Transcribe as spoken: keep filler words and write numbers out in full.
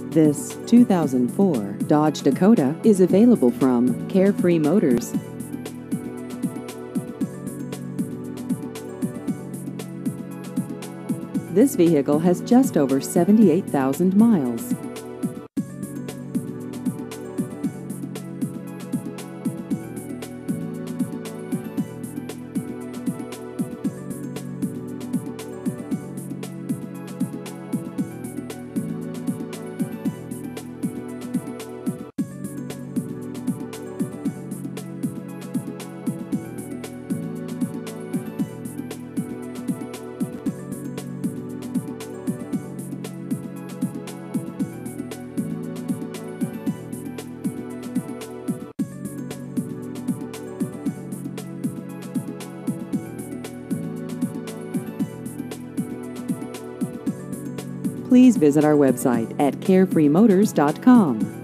This two thousand four Dodge Dakota is available from Carefree Motors. This vehicle has just over seventy-eight thousand miles. Please visit our website at carefree motors dot com.